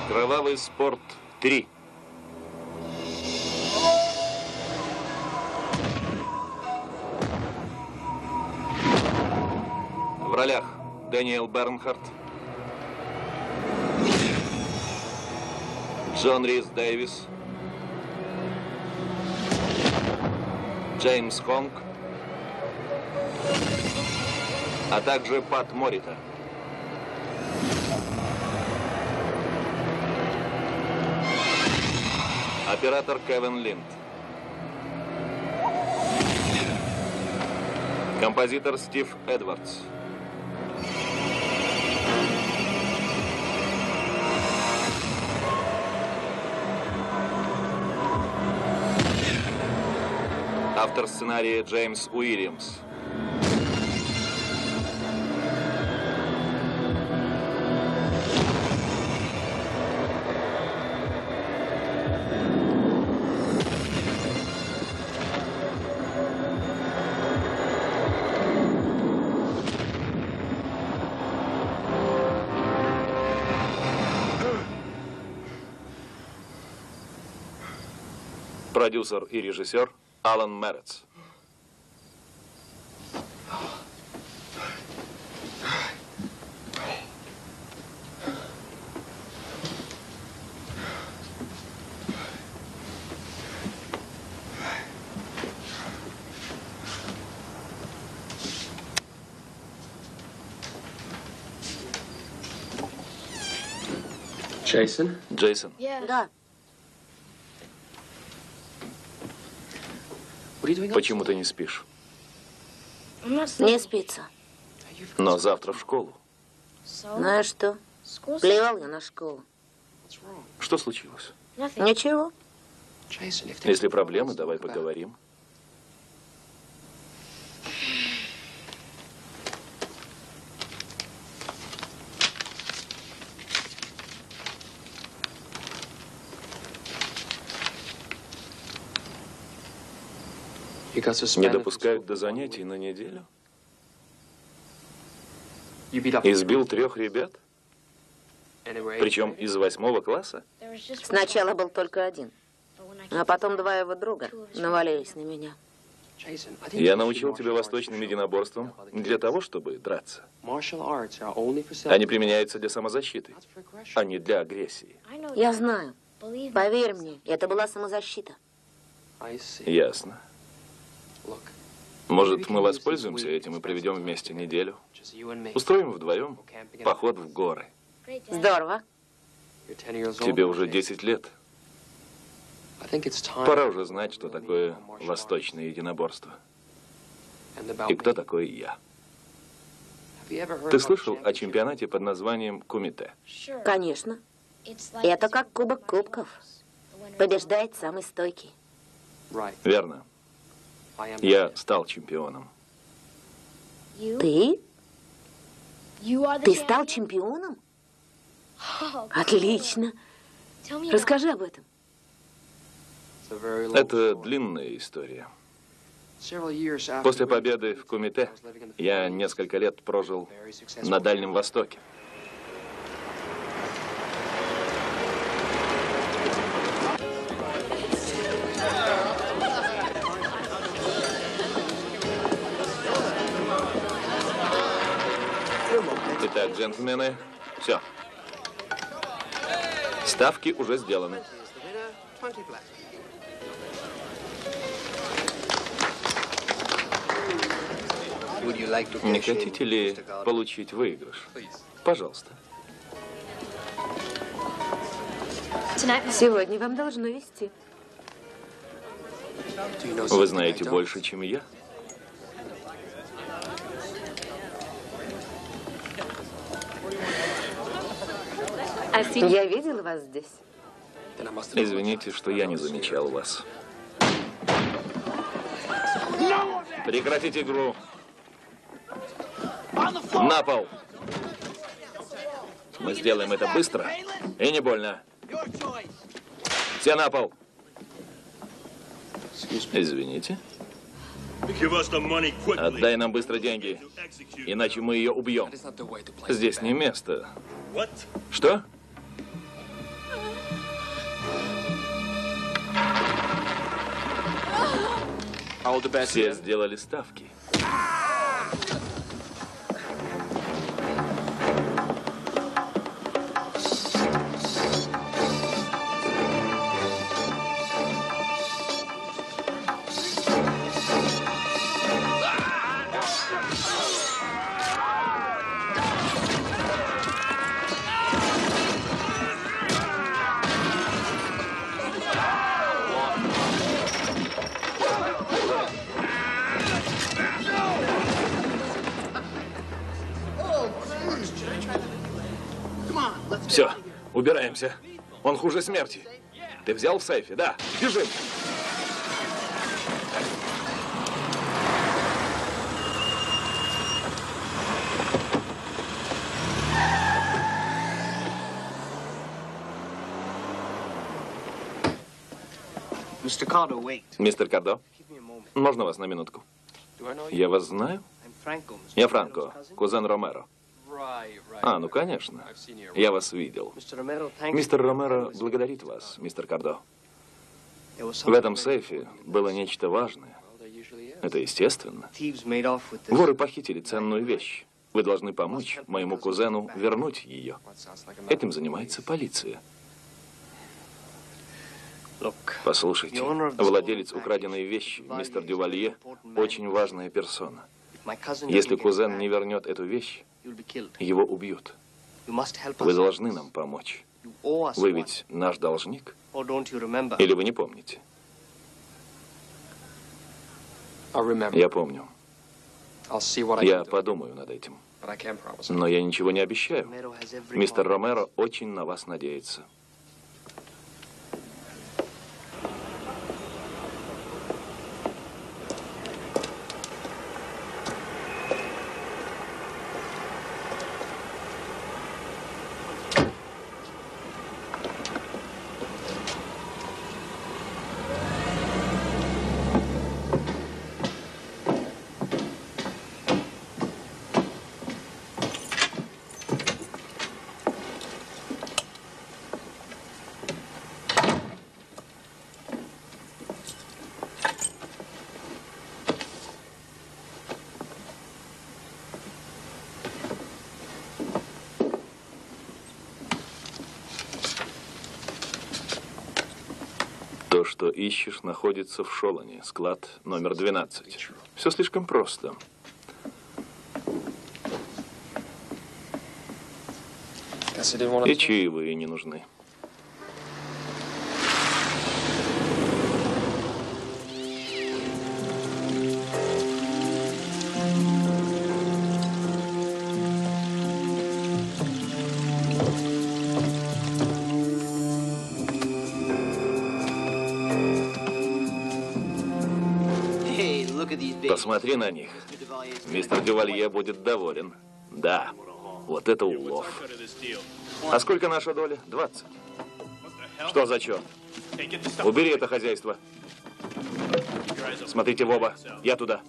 Кровавый спорт 3. В ролях Дэниел Бернхард, Джон Рис Дэвис, Джеймс Хонг, а также Пат Морита. Оператор Кевин Линд. Композитор Стив Эдвардс. Автор сценария Джеймс Уильямс. Продюсер и режиссер Алан Мерец. Джейсон? Джейсон. Да. Почему ты не спишь? Не спится. Но завтра в школу. Знаешь что? Плевал я на школу. Что случилось? Ничего. Если проблемы, давай поговорим. Не допускают до занятий на неделю? Избил 3 ребят? Причем из 8 класса? Сначала был только один. А потом 2 его друга навалились на меня. Я научил тебя восточным единоборствам для того, чтобы драться. Они применяются для самозащиты, а не для агрессии. Я знаю. Поверь мне, это была самозащита. Ясно. Может, мы воспользуемся этим и проведем вместе неделю? Устроим вдвоем поход в горы. Здорово. Тебе уже 10 лет. Пора уже знать, что такое восточное единоборство. И кто такой я. Ты слышал о чемпионате под названием Кумите? Конечно. Это как Кубок Кубков. Побеждает самый стойкий. Верно. Я стал чемпионом. Ты? Ты стал чемпионом? Отлично. Расскажи об этом. Это длинная история. После победы в Кумите я несколько лет прожил на Дальнем Востоке. Итак, джентльмены, все. Ставки уже сделаны. Не хотите ли получить выигрыш? Пожалуйста. Сегодня вам должно вести. Вы знаете больше, чем я? Я видела вас здесь. Извините, что я не замечал вас. Прекратить игру. На пол. Мы сделаем это быстро и не больно. Все на пол. Извините. Отдай нам быстро деньги, иначе мы ее убьем. Здесь не место. Что? Все сделали ставки. Все, убираемся. Он хуже смерти. Ты взял в сейфе? Да. Бежим. Мистер Кардо, можно вас на минутку? Я вас знаю? Я Франко, кузен Ромеро. А, ну конечно. Я вас видел. Мистер Ромеро благодарит вас, мистер Кардо. В этом сейфе было нечто важное. Это естественно. Воры похитили ценную вещь. Вы должны помочь моему кузену вернуть ее. Этим занимается полиция. Послушайте, владелец украденной вещи, мистер Дювалье, очень важная персона. Если кузен не вернет эту вещь, его убьют. Вы должны нам помочь. Вы ведь наш должник? Или вы не помните? Я помню. Я подумаю над этим. Но я ничего не обещаю. Мистер Ромеро очень на вас надеется. То, что ищешь, находится в Шолане, склад номер 12. Все слишком просто. И чаевые не нужны. Посмотри на них. Мистер Дювалье будет доволен. Да, вот это улов. А сколько наша доля? 20. Что за черт? Убери это хозяйство. Смотрите в оба. Я туда.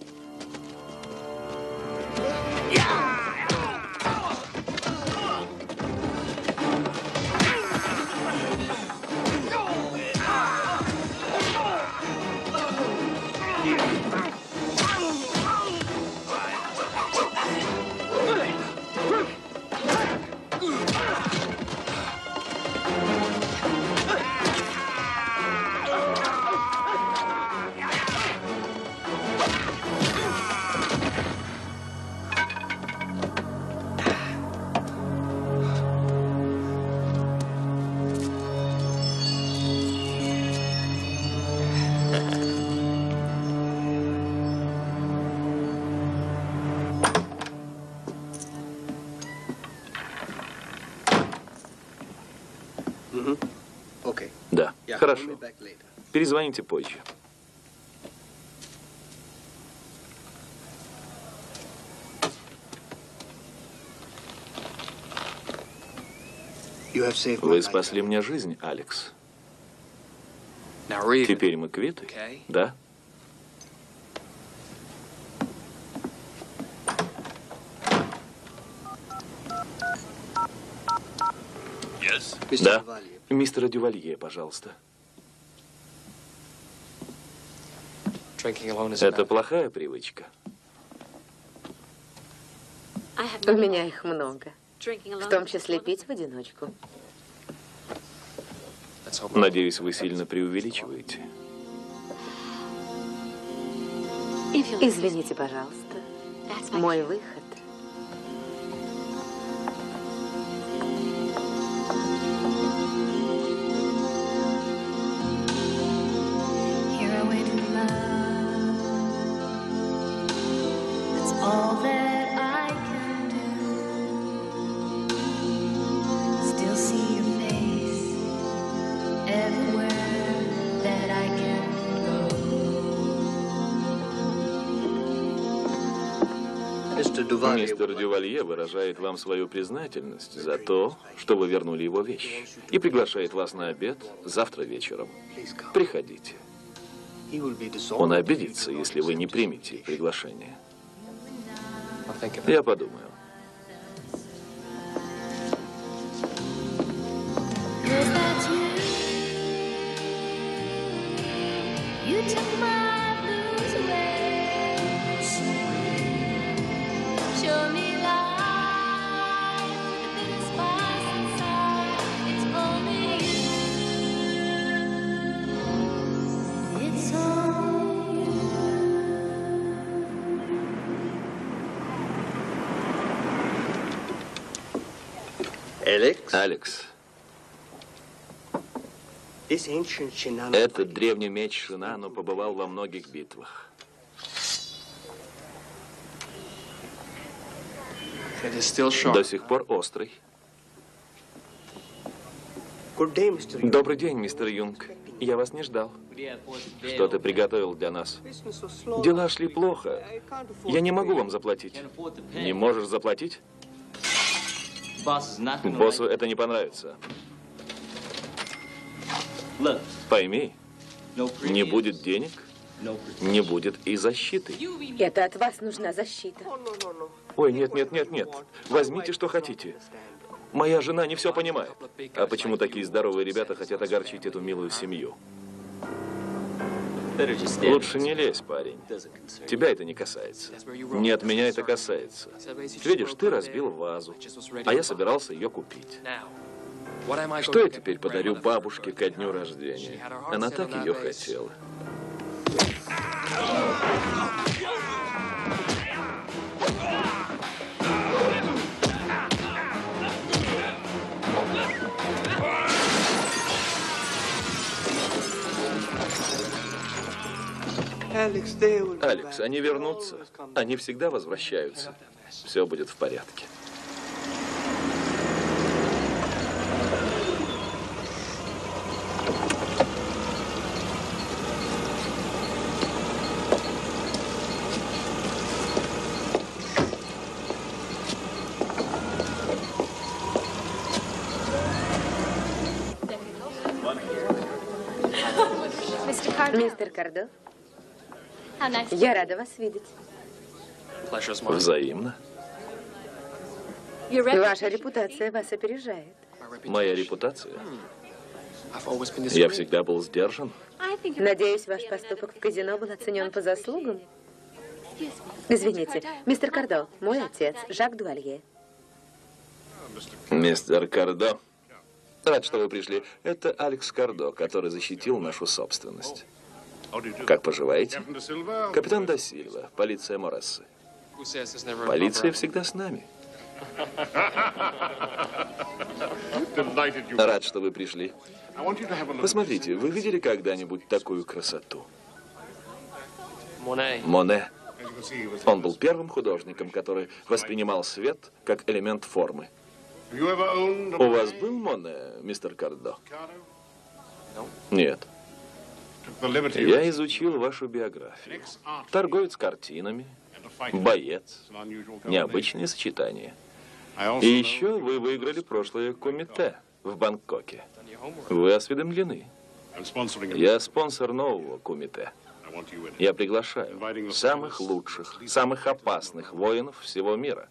Да, хорошо. Перезвоните позже. Вы спасли мне жизнь, Алекс. Теперь мы квиты, да? Да. Мистера Дювалье, пожалуйста. Это плохая привычка. У меня их много. В том числе пить в одиночку. Надеюсь, вы сильно преувеличиваете. Извините, пожалуйста. Мой выход. Мистер Дювалье выражает вам свою признательность за то, что вы вернули его вещи, и приглашает вас на обед завтра вечером. Приходите. Он обидится, если вы не примете приглашение. Я подумаю. Алекс, этот древний меч Шинано побывал во многих битвах. До сих пор острый. Добрый день, мистер Юнг. Я вас не ждал. Что ты приготовил для нас? Дела шли плохо. Я не могу вам заплатить. Не можешь заплатить? Боссу это не понравится. Пойми, не будет денег, не будет и защиты. Это от вас нужна защита. Ой, нет, нет, нет, нет. Возьмите, что хотите. Моя жена не все понимает. А почему такие здоровые ребята хотят огорчить эту милую семью? Лучше не лезь, парень. Тебя это не касается. Не от меня это касается. Видишь, ты разбил вазу, а я собирался ее купить. Что я теперь подарю бабушке ко дню рождения? Она так ее хотела. Алекс, они вернутся. Они всегда возвращаются. Все будет в порядке. Мистер Кардо, я рада вас видеть. Взаимно. Ваша репутация вас опережает. Моя репутация? Я всегда был сдержан. Надеюсь, ваш поступок в казино был оценен по заслугам. Извините, мистер Кардо, мой отец, Жак Дювалье. Мистер Кардо, рад, что вы пришли. Это Алекс Кардо, который защитил нашу собственность. Как поживаете? Капитан да Сильва, полиция Морессы. Полиция всегда с нами. Рад, что вы пришли. Посмотрите, вы видели когда-нибудь такую красоту? Моне. Он был первым художником, который воспринимал свет как элемент формы. У вас был Моне, мистер Кардо? Нет. Я изучил вашу биографию. Торговец картинами, боец, необычные сочетания. И еще вы выиграли прошлое комите в Бангкоке. Вы осведомлены. Я спонсор нового комите. Я приглашаю самых лучших, самых опасных воинов всего мира.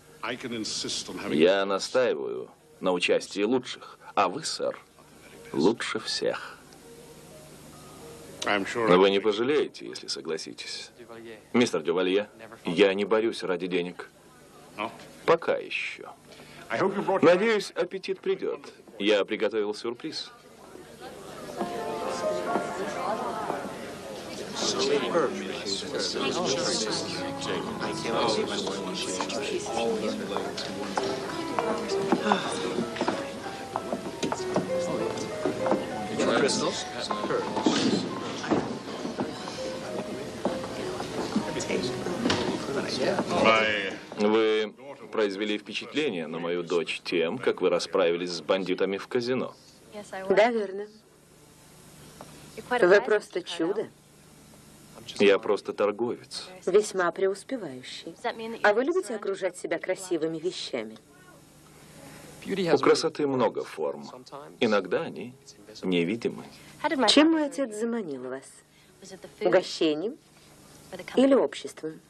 Я настаиваю на участии лучших, а вы, сэр, лучше всех. Вы не пожалеете, если согласитесь. Мистер Дювалье, я не борюсь ради денег. Пока еще. Надеюсь, аппетит придет. Я приготовил сюрприз. Вы произвели впечатление на мою дочь тем, как вы расправились с бандитами в казино. Да, верно. Вы просто чудо. Я просто торговец. Весьма преуспевающий. А вы любите окружать себя красивыми вещами? У красоты много форм. Иногда они невидимы. Чем мой отец заманил вас? Угощением или обществом?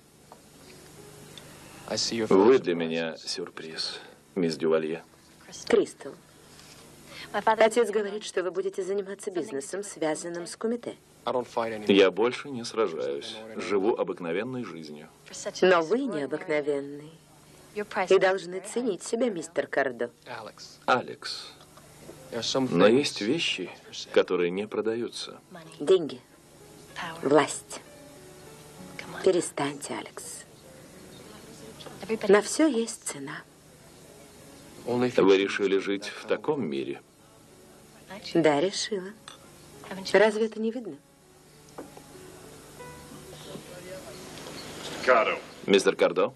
Вы для меня сюрприз, мисс Дювалье. Кристал. Отец говорит, что вы будете заниматься бизнесом, связанным с кумите. Я больше не сражаюсь. Живу обыкновенной жизнью. Но вы необыкновенный. И должны ценить себя, мистер Кардо. Алекс. Но есть вещи, которые не продаются. Деньги. Власть. Перестаньте, Алекс. На все есть цена. Вы решили жить в таком мире? Да, решила. Разве это не видно? Мистер Кардо?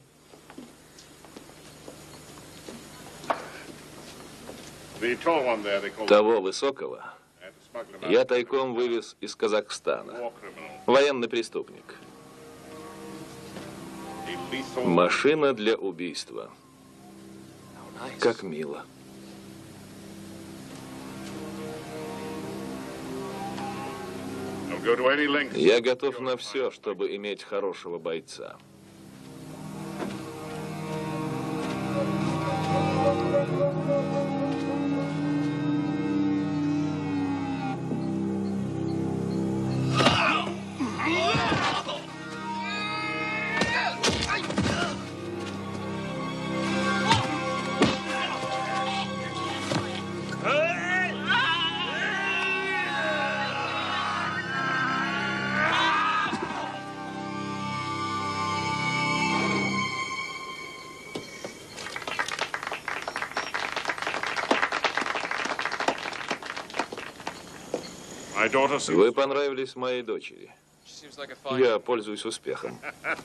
Того высокого я тайком вывез из Казахстана. Военный преступник. Машина для убийства. Как мило. Я готов на все, чтобы иметь хорошего бойца. Вы понравились моей дочери. Я пользуюсь успехом.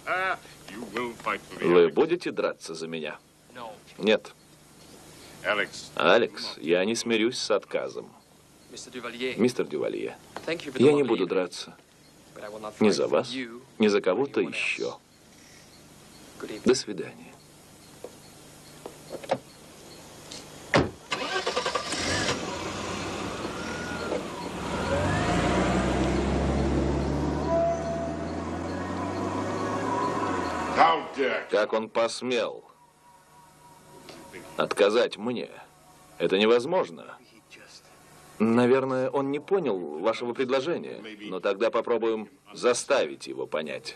Вы будете драться за меня? Нет. Алекс, я не смирюсь с отказом. Мистер Дювалье, я не буду драться. Ни за вас, ни за кого-то еще. До свидания. Как он посмел отказать мне? Это невозможно. Наверное, он не понял вашего предложения, но тогда попробуем заставить его понять.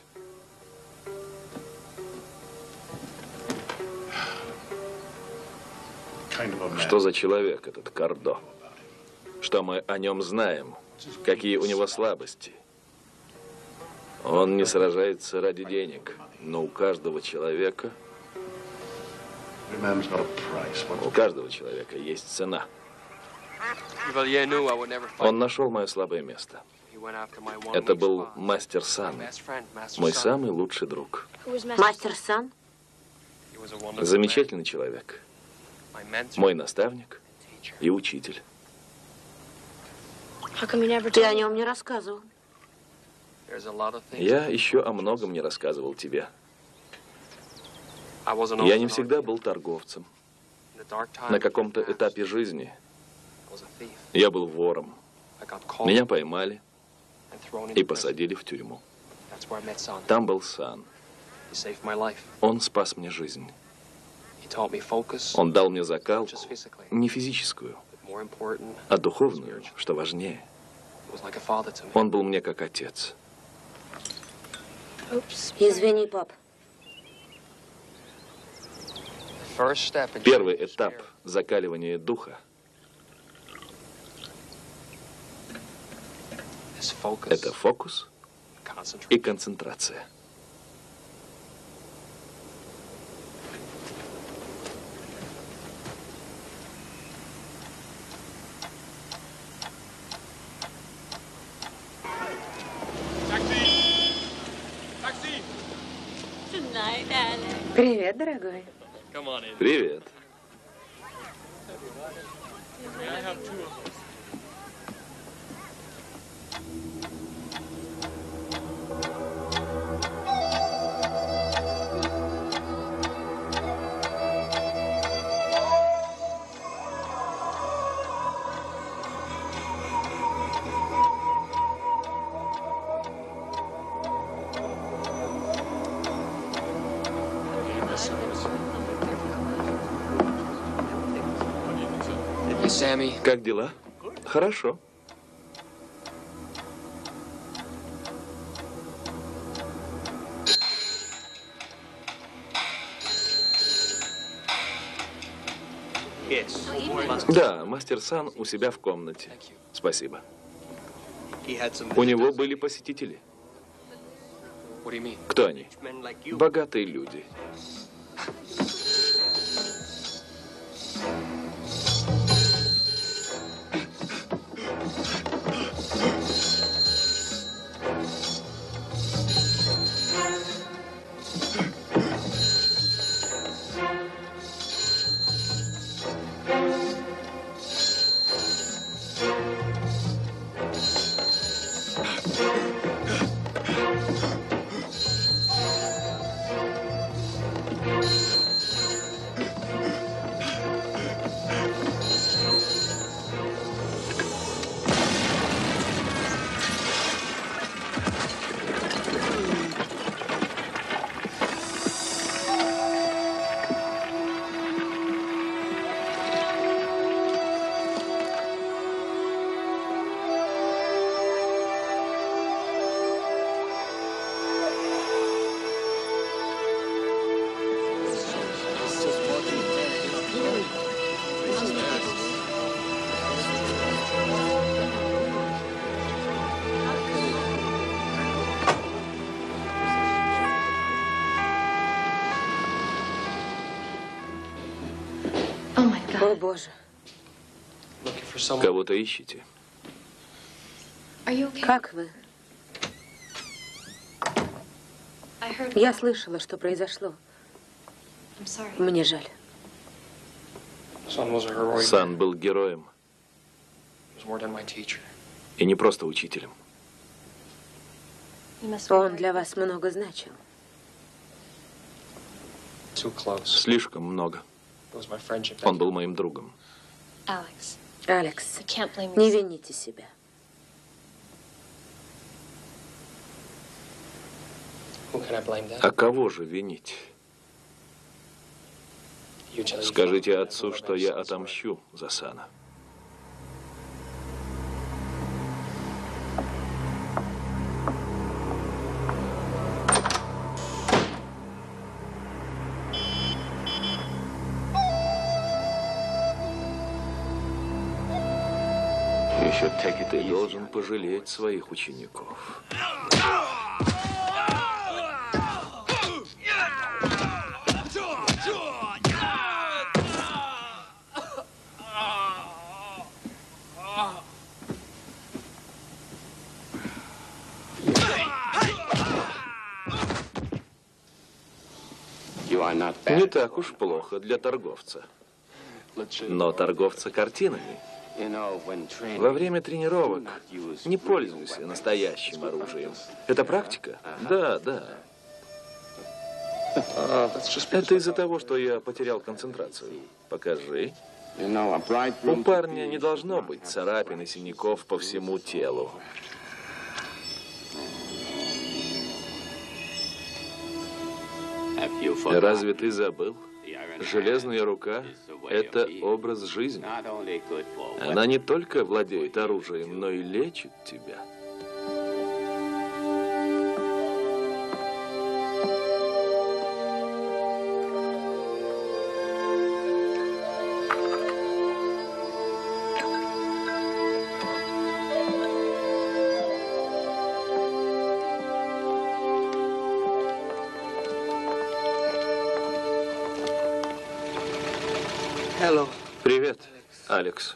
Что за человек этот Кардо? Что мы о нем знаем? Какие у него слабости? Он не сражается ради денег, но у каждого человека есть цена. Он нашел мое слабое место. Это был мастер Сан, мой самый лучший друг. Мастер Сан? Замечательный человек. Мой наставник и учитель. Ты о нем не рассказывал. Я еще о многом не рассказывал тебе. Я не всегда был торговцем. На каком-то этапе жизни я был вором. Меня поймали и посадили в тюрьму. Там был Сан. Он спас мне жизнь. Он дал мне закалку, не физическую, а духовную, что важнее. Он был мне как отец. Извини, пап. Первый этап закаливания духа – это фокус и концентрация. Привет, дорогой. Привет. Как дела? Хорошо. Да, мастер Сан у себя в комнате. Спасибо. У него были посетители. Кто они? Богатые люди. О, Боже. Кого-то ищете? Как вы? Я слышала, что произошло. Мне жаль. Сан был героем. И не просто учителем. Он для вас много значил. Слишком много. Он был моим другом. Алекс, не вините себя. А кого же винить? Скажите отцу, что я отомщу за Сана. Еще ты должен пожалеть своих учеников. Не так уж плохо для торговца. Но торговца картинами. Во время тренировок не пользуйся настоящим оружием. Это практика? Да, да. Это из-за того, что я потерял концентрацию. Покажи. У парня не должно быть царапин и синяков по всему телу. Разве ты забыл? Железная рука – это образ жизни. Она не только владеет оружием, но и лечит тебя. Привет, Алекс.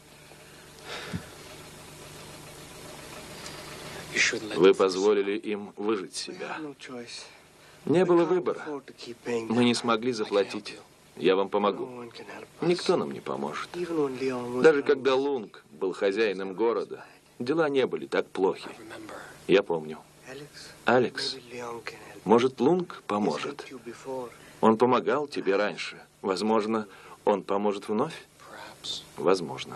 Вы позволили им выжить себя. Не было выбора. Мы не смогли заплатить. Я вам помогу. Никто нам не поможет. Даже когда Лунг был хозяином города, дела не были так плохи. Я помню. Алекс, может, Лунг поможет? Он помогал тебе раньше. Возможно, он поможет вновь? Возможно.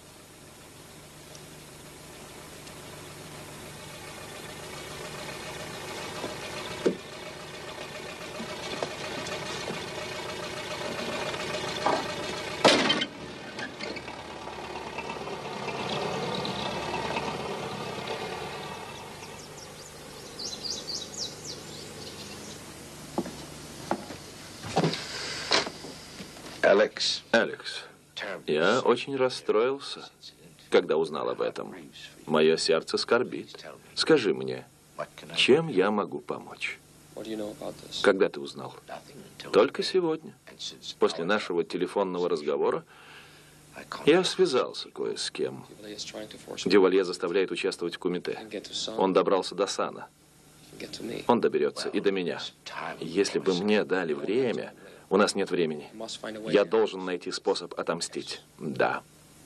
Алекс, я очень расстроился, когда узнал об этом. Мое сердце скорбит. Скажи мне, чем я могу помочь? Когда ты узнал? Только сегодня. После нашего телефонного разговора я связался кое с кем. Дювалье заставляет участвовать в кумите. Он добрался до Сана. Он доберется и до меня. Если бы мне дали время... У нас нет времени. Я должен найти способ отомстить. Да.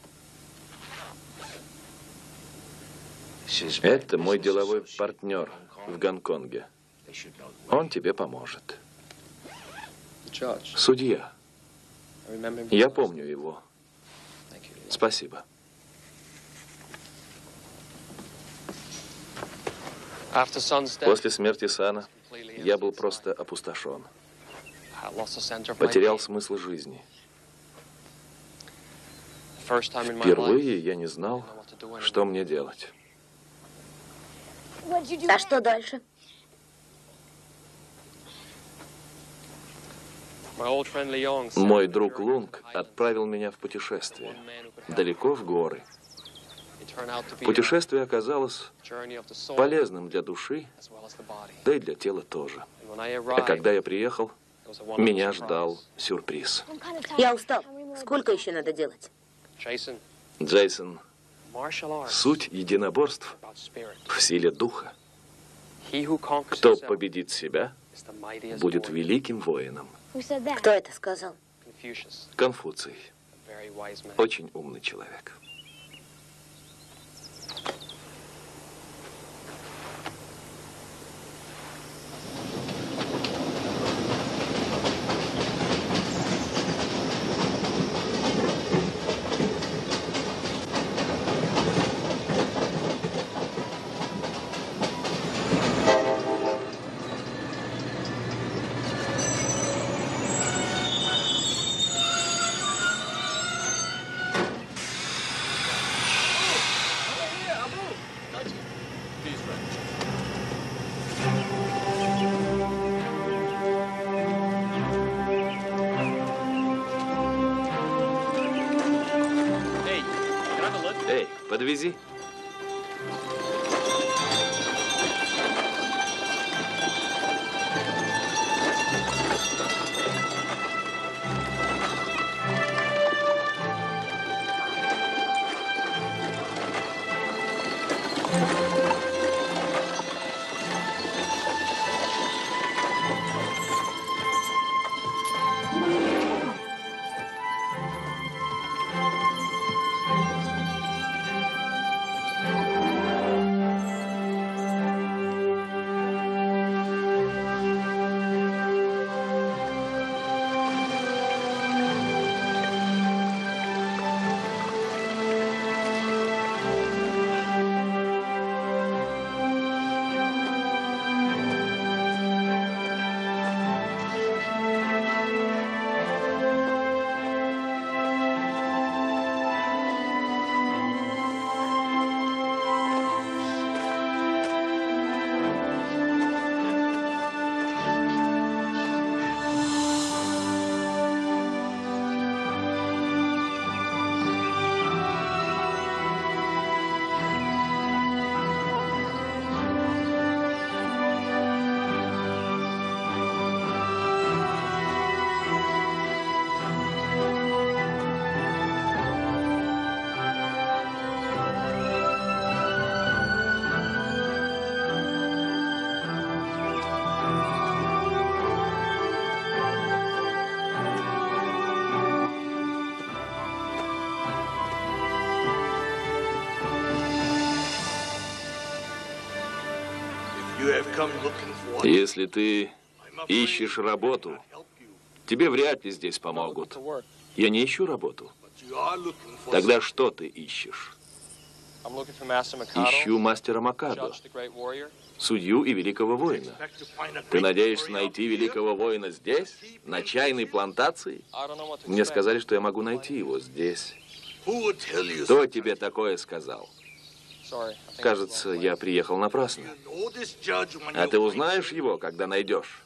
Это мой деловой партнер в Гонконге. Он тебе поможет. Судья. Я помню его. Спасибо. После смерти Сана я был просто опустошен. Потерял смысл жизни. Впервые я не знал, что мне делать. А что дальше? Мой друг Лунг отправил меня в путешествие. Далеко в горы. Путешествие оказалось полезным для души, да и для тела тоже. А когда я приехал, меня ждал сюрприз. Я устал. Сколько еще надо делать? Джейсон, суть единоборств в силе духа. Кто победит себя, будет великим воином. Кто это сказал? Конфуций. Очень умный человек. Эй, подвези. Если ты ищешь работу, тебе вряд ли здесь помогут. Я не ищу работу. Тогда что ты ищешь? Ищу мастера Макадо, судью и великого воина. Ты надеешься найти великого воина здесь, на чайной плантации? Мне сказали, что я могу найти его здесь. Кто тебе такое сказал? Кажется, я приехал напрасно. А ты узнаешь его, когда найдешь?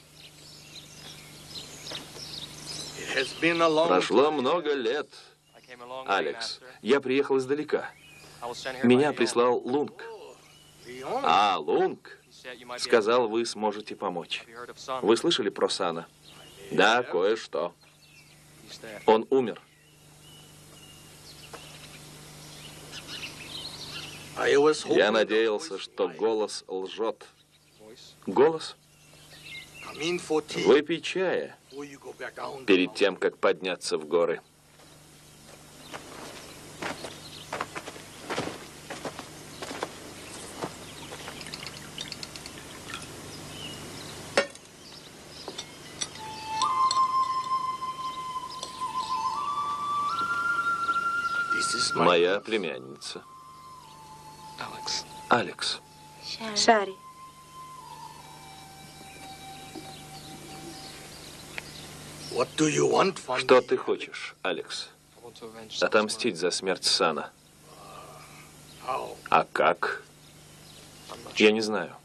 Прошло много лет, Алекс. Я приехал издалека. Меня прислал Лунг. А, Лунг сказал, вы сможете помочь. Вы слышали про Сана? Да, кое-что. Он умер. Я надеялся, что голос лжет. Голос? Выпей чая перед тем, как подняться в горы. Моя племянница. Алекс. Шари. Что ты хочешь, Алекс? Отомстить за смерть Сана. А как? Я не знаю.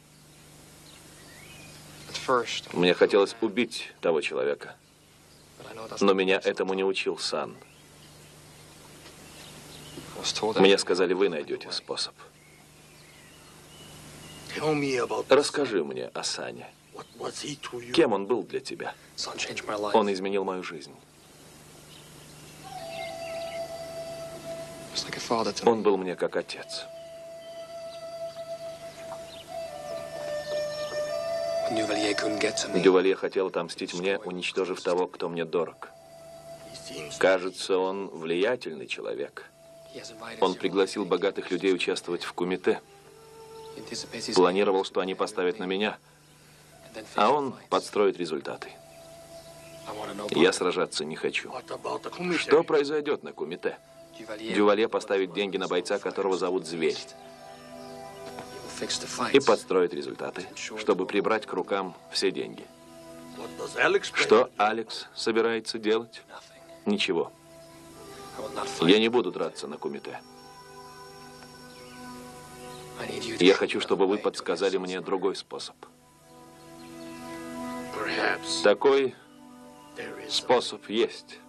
Мне хотелось убить того человека. Но меня этому не учил Сан. Мне сказали, вы найдете способ. Расскажи мне о Сане. Кем он был для тебя? Он изменил мою жизнь. Он был мне как отец. Дювалье хотел отомстить мне, уничтожив того, кто мне дорог. Кажется, он влиятельный человек. Он пригласил богатых людей участвовать в кумите. Планировал, что они поставят на меня, а он подстроит результаты. Я сражаться не хочу. Что произойдет на кумите? Дювалье поставит деньги на бойца, которого зовут Зверь, и подстроит результаты, чтобы прибрать к рукам все деньги. Что Алекс собирается делать? Ничего. Я не буду драться на кумите. Я хочу, чтобы вы подсказали мне другой способ. Такой способ есть.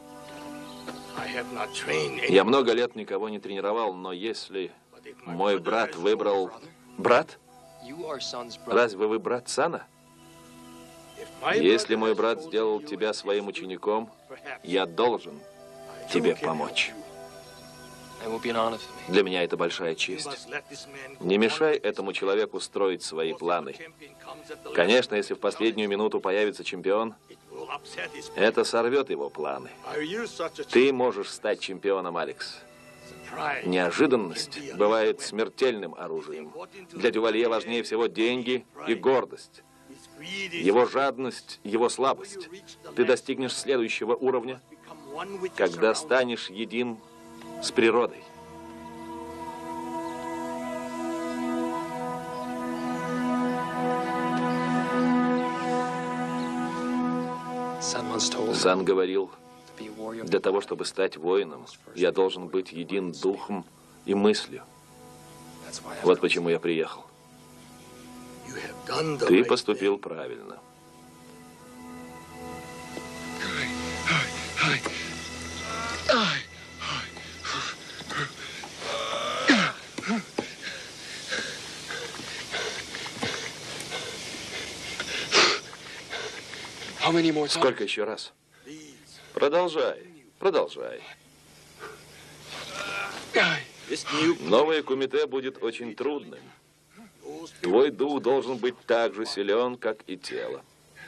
Я много лет никого не тренировал, но если мой брат выбрал... Брат? Разве вы брат Сана? Если мой брат сделал тебя своим учеником, я должен тебе помочь. Для меня это большая честь. Не мешай этому человеку строить свои планы. Конечно, если в последнюю минуту появится чемпион, это сорвет его планы. Ты можешь стать чемпионом, Алекс. Неожиданность бывает смертельным оружием. Для Дювалье важнее всего деньги и гордость. Его жадность, его слабость. Ты достигнешь следующего уровня, когда станешь един с природой. Сан говорил, для того, чтобы стать воином, я должен быть един духом и мыслью. Вот почему я приехал. Ты поступил правильно. Сколько еще раз? Продолжай, продолжай. Новое кумите будет очень трудным. Твой дух должен быть так же силен, как и тело.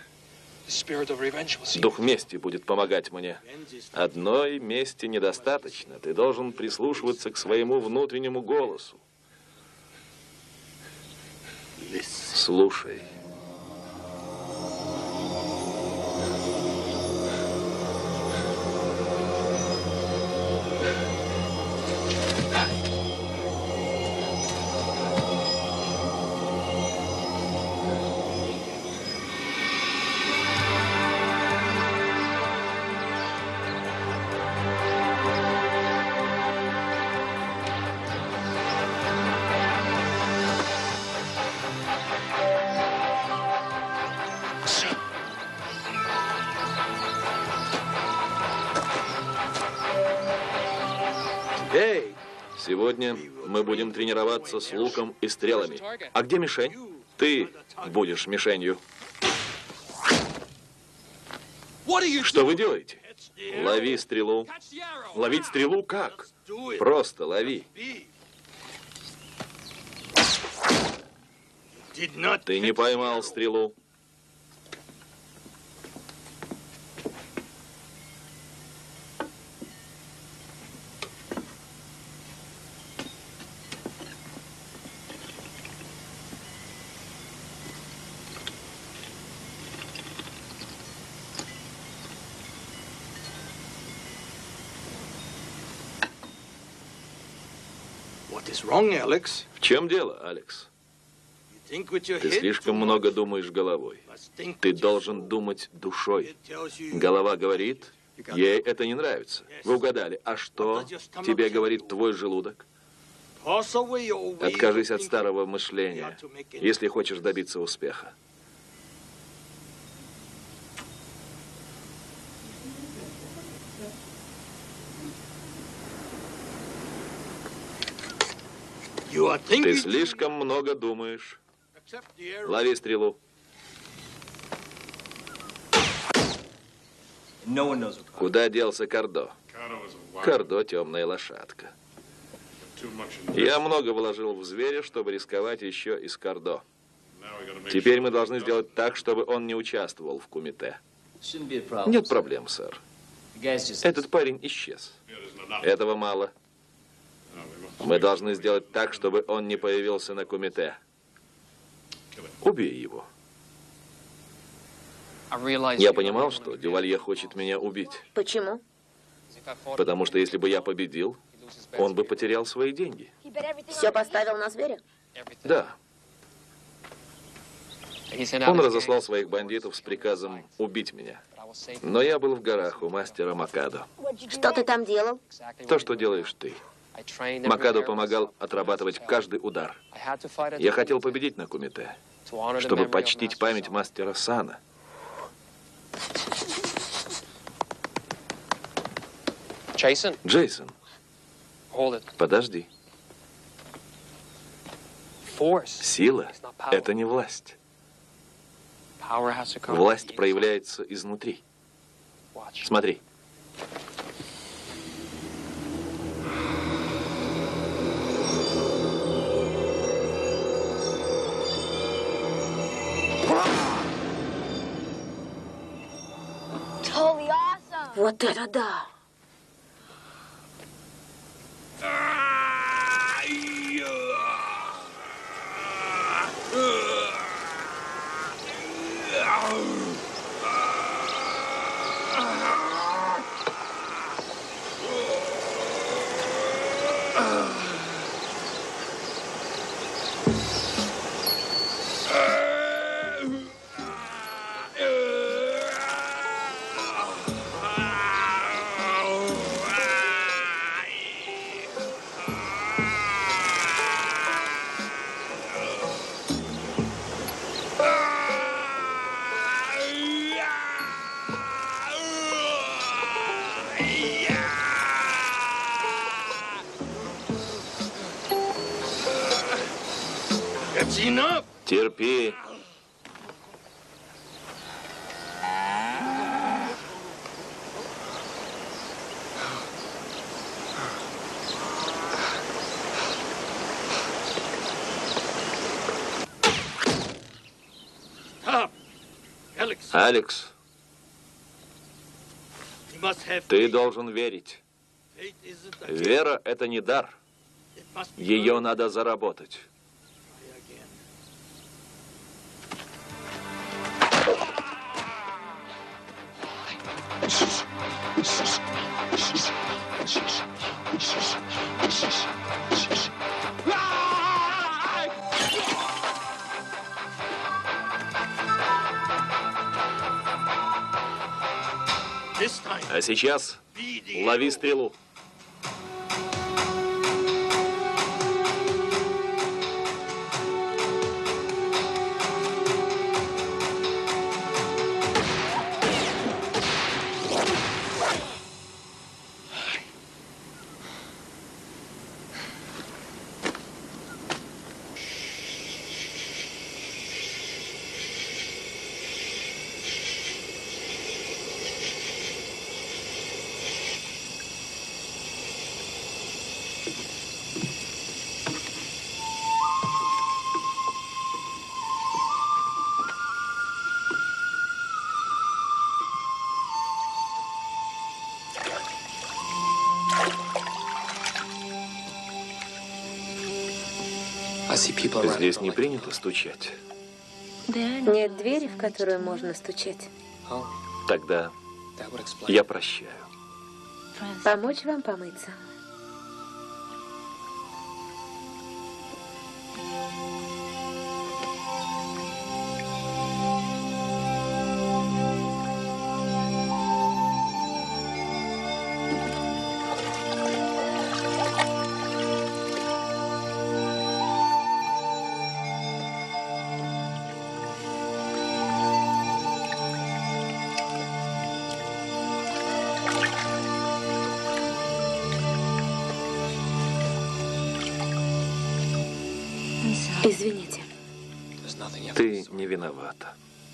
Дух мести будет помогать мне. Одной мести недостаточно. Ты должен прислушиваться к своему внутреннему голосу. Слушай. Сегодня мы будем тренироваться с луком и стрелами. А где мишень? Ты будешь мишенью. Что вы делаете? Лови стрелу. Ловить стрелу как? Просто лови. Ты не поймал стрелу. В чем дело, Алекс? Ты слишком много думаешь головой. Ты должен думать душой. Голова говорит, ей это не нравится. Вы угадали. А что тебе говорит твой желудок? Откажись от старого мышления, если хочешь добиться успеха. Ты слишком много думаешь. Лови стрелу. Куда делся Кардо? Кардо — темная лошадка. Я много вложил в зверя, чтобы рисковать еще и с Кардо. Теперь мы должны сделать так, чтобы он не участвовал в кумите. Нет проблем, сэр. Этот парень исчез. Этого мало. Мы должны сделать так, чтобы он не появился на кумите. Убей его. Я понимал, что Дювалье хочет меня убить. Почему? Потому что если бы я победил, он бы потерял свои деньги. Все поставил на зверя? Да. Он разослал своих бандитов с приказом убить меня. Но я был в горах у мастера Макадо. Что ты там делал? То, что делаешь ты. Макадо помогал отрабатывать каждый удар. Я хотел победить на кумите, чтобы почтить память мастера Сана. Джейсон, подожди. Сила — это не власть. Власть проявляется изнутри. Смотри. Вот это да! Терпи. Алекс, ты должен верить. Вера — это не дар. Ее надо заработать. А сейчас лови стрелу. Здесь не принято стучать. Нет двери, в которую можно стучать. Тогда я прощаю. Помочь вам помыться? Извините. Ты не виновата.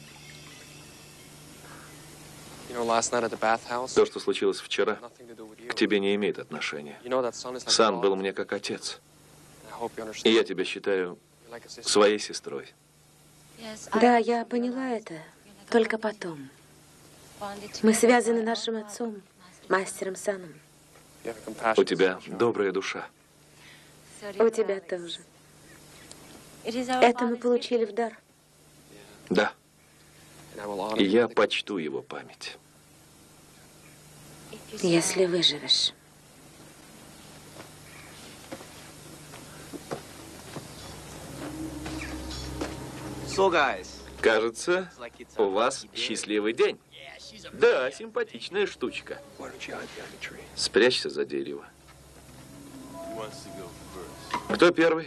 То, что случилось вчера, к тебе не имеет отношения. Сан был мне как отец. И я тебя считаю своей сестрой. Да, я поняла это. Только потом. Мы связаны нашим отцом, мастером Саном. У тебя добрая душа. У тебя тоже. Это мы получили в дар. Да. И я почту его память. Если выживешь. Кажется, у вас счастливый день. Да, симпатичная штучка. Спрячься за дерево. Кто первый?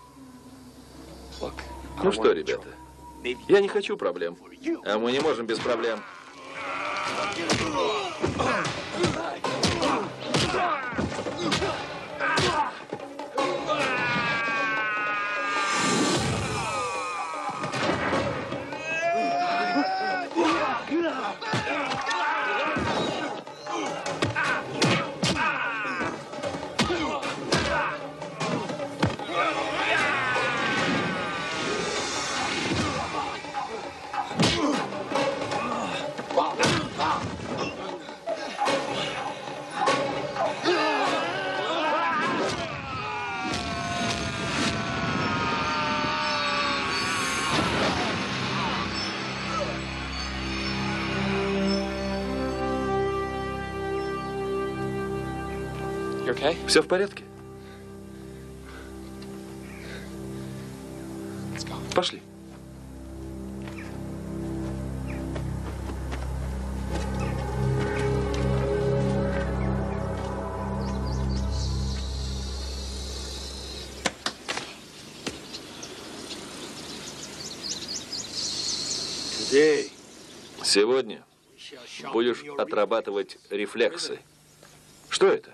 Ну что, ребята, я не хочу проблем. А мы не можем без проблем. Все в порядке? Пошли. Сегодня будешь отрабатывать рефлексы. Что это?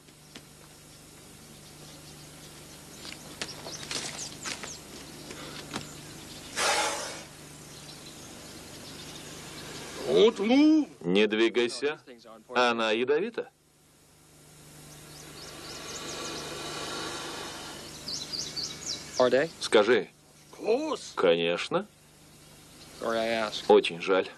Не двигайся. Она ядовита? Скажи. Конечно. Очень жаль.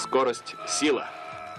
Скорость, сила.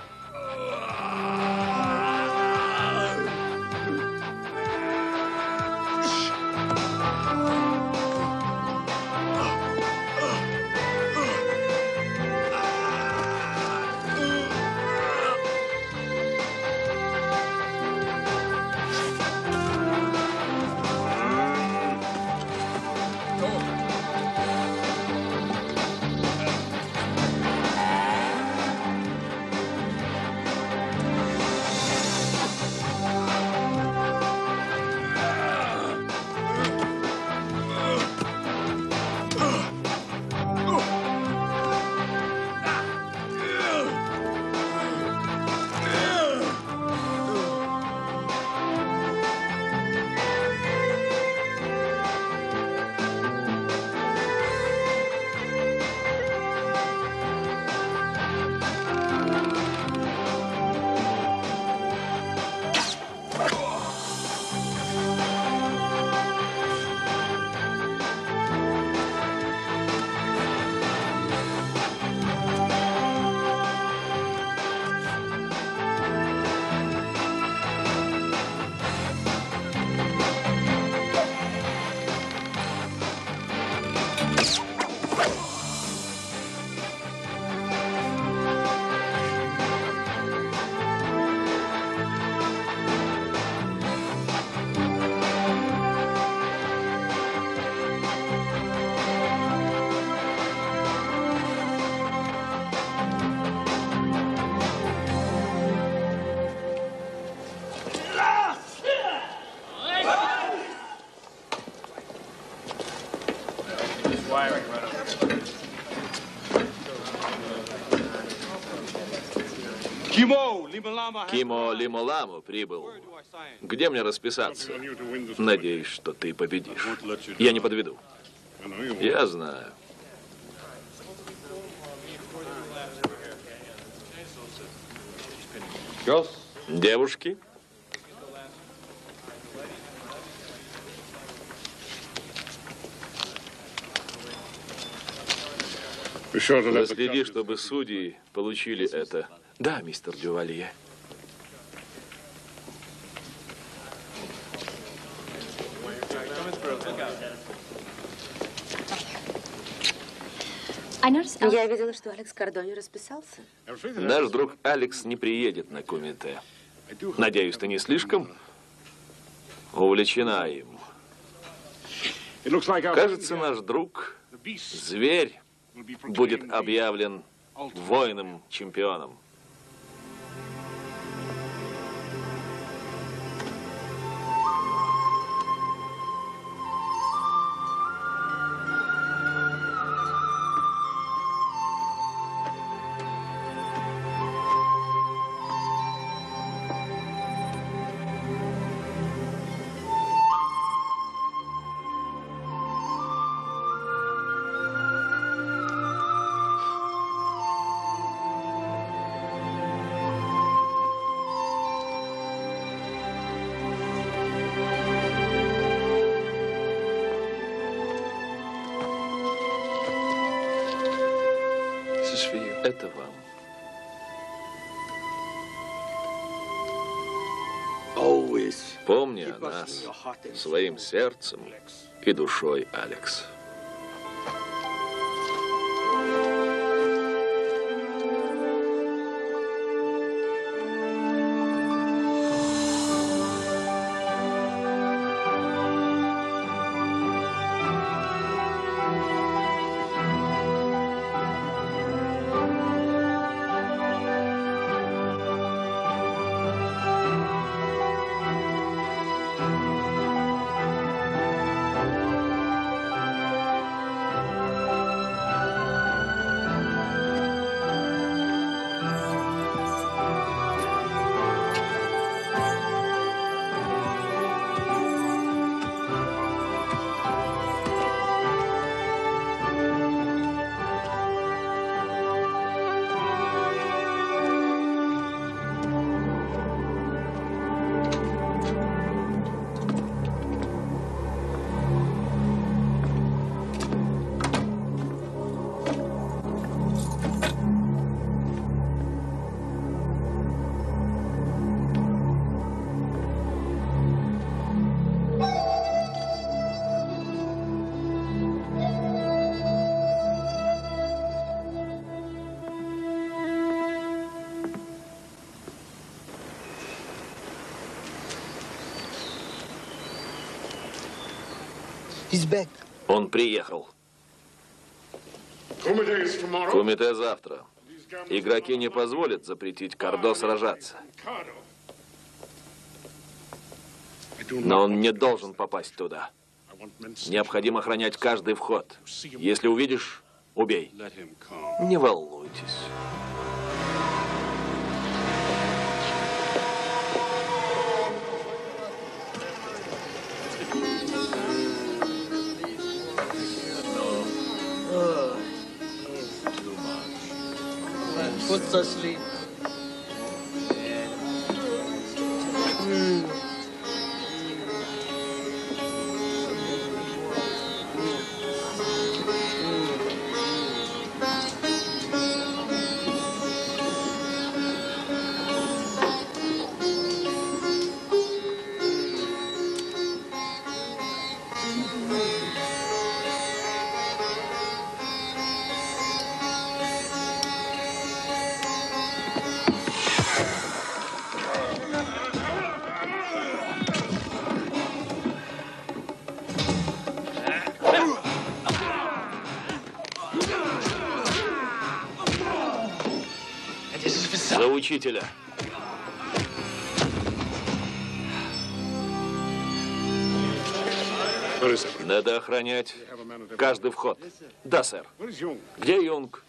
Кимо Лимоламу прибыл. Где мне расписаться? Надеюсь, что ты победишь. Я не подведу. Я знаю. Девушки? Заследи, чтобы судьи получили это. Да, мистер Дювалье. Я видела, что Алекс Кардони расписался. Наш друг Алекс не приедет на Кумите. Надеюсь, ты не слишком увлечена им. Кажется, наш друг, зверь, будет объявлен воином-чемпионом. Это вам. Помни о нас своим сердцем и душой, Алекс. Он приехал. Кумите завтра. Игроки не позволят запретить Кардо сражаться. Но он не должен попасть туда. Необходимо охранять каждый вход. Если увидишь, убей. Не волнуйтесь. Puts us sleep. За учителя. Надо охранять каждый вход. Да, сэр. Где Юнг?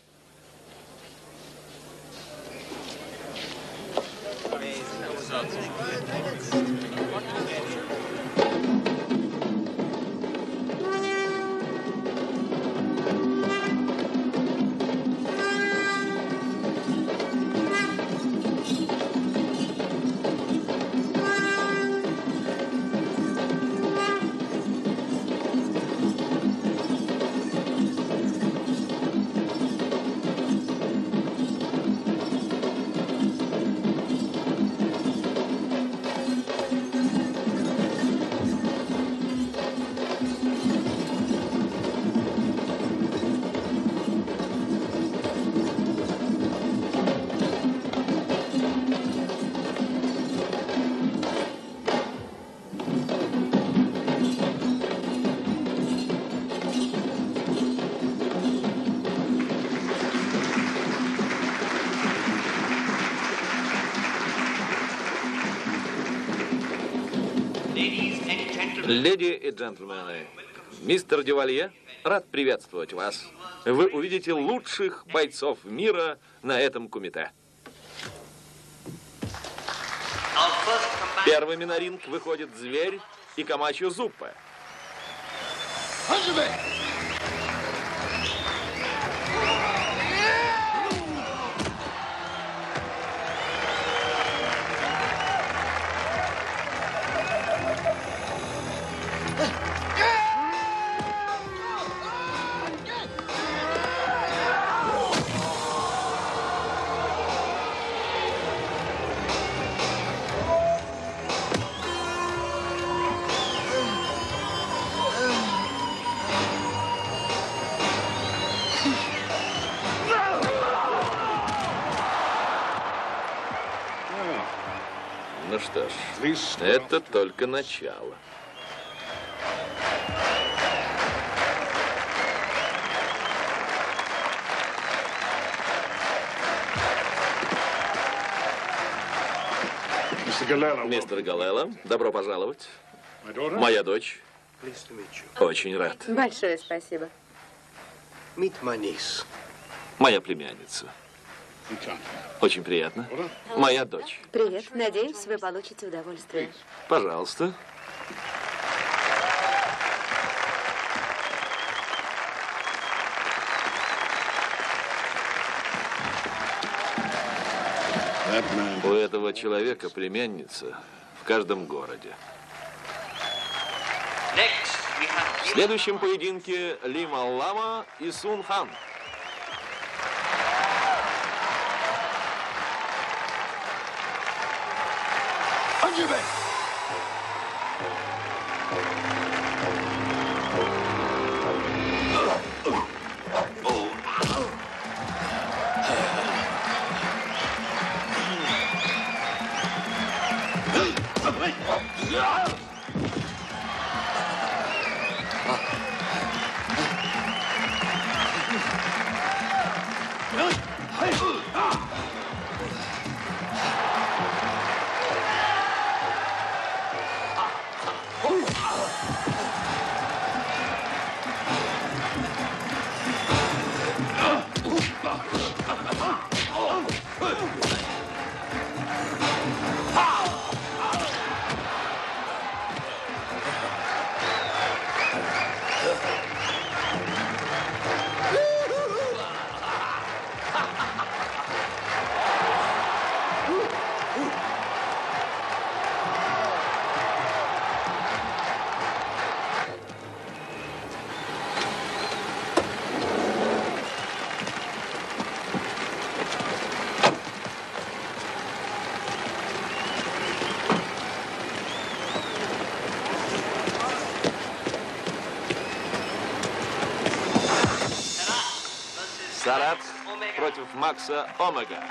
Леди и джентльмены, мистер Дювалье, рад приветствовать вас. Вы увидите лучших бойцов мира на этом кумите. Первыми на ринг выходит Зверь и Камачо Зуппе. Ну что ж, это только начало. Мистер Галелло, добро пожаловать. Моя дочь. Очень рад. Большое спасибо. Моя племянница. Очень приятно. Моя дочь. Привет. Надеюсь, вы получите удовольствие. Пожалуйста. У этого человека племянница в каждом городе. В следующем поединке Ли Маллама и Сун Хан. против Макса Омега.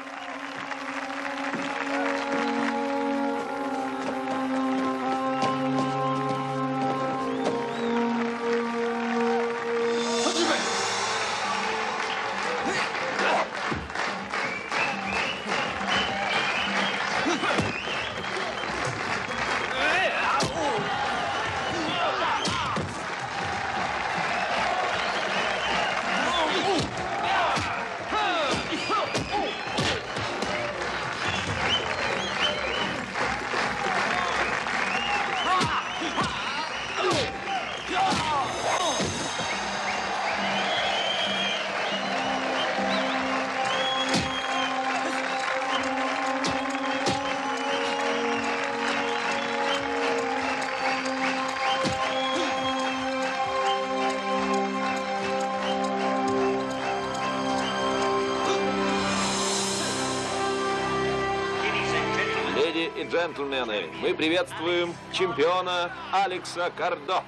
Леди и джентльмены, мы приветствуем чемпиона Алекса Кардо.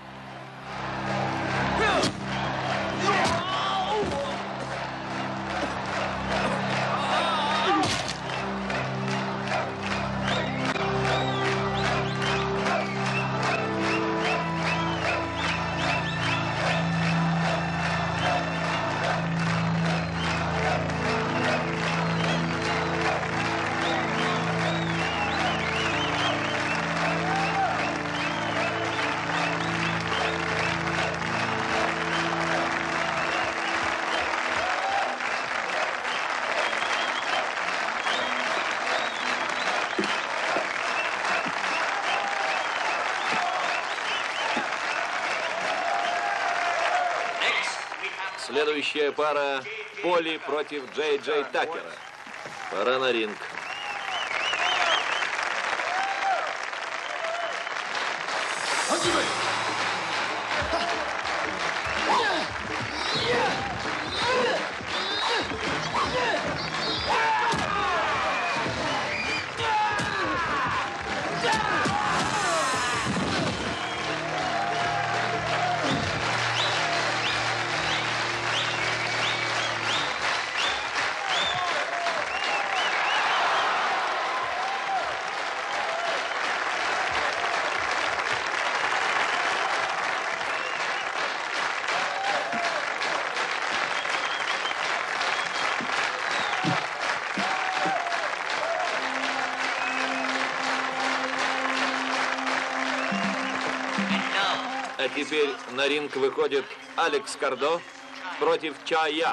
Следующая пара – Поли против Джей Джей Такера. Пора на ринг. А теперь на ринг выходит Алекс Кардо против Чая.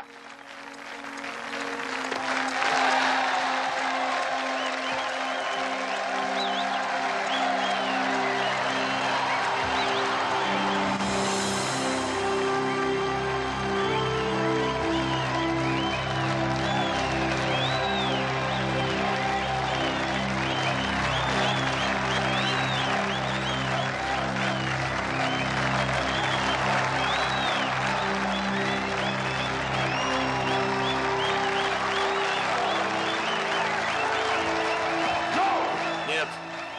Нет.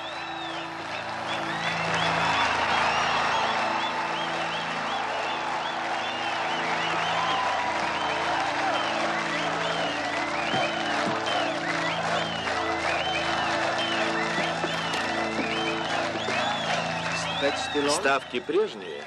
Ставки прежние.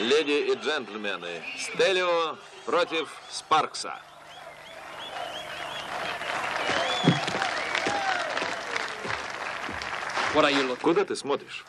Леди и джентльмены, Стелио против Спаркса. Куда ты смотришь?